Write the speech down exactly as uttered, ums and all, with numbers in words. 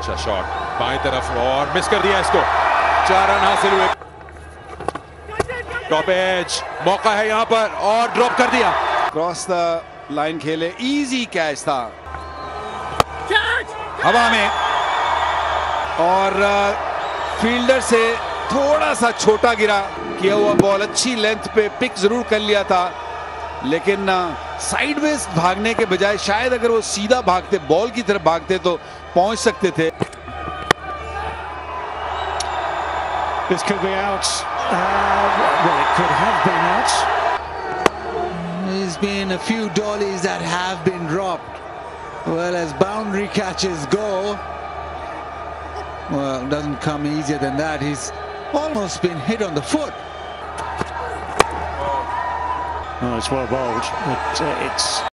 अच्छा शॉट बाएं तरफ और मिस कर दिया इसको। चार रन हासिल हुए। टॉप एज मौका है यहाँ पर और ड्रॉप कर दिया। क्रॉस द लाइन खेले, इजी कैच था हवा में और फील्डर से थोड़ा सा छोटा गिरा। किया हुआ बॉल अच्छी लेंथ पे पिक जरूर कर लिया था, लेकिन साइडवेज भागने के बजाय शायद अगर वो सीधा भागते, बॉल की तरफ भागते तो पहुंच सकते थे। This could be out. Uh, well, it could have been out. There's been a few dollies that have been dropped. Well, as boundary catches go, well, it doesn't come easier than that. He's almost been hit on the foot. Oh, it's well bowled, but uh, it's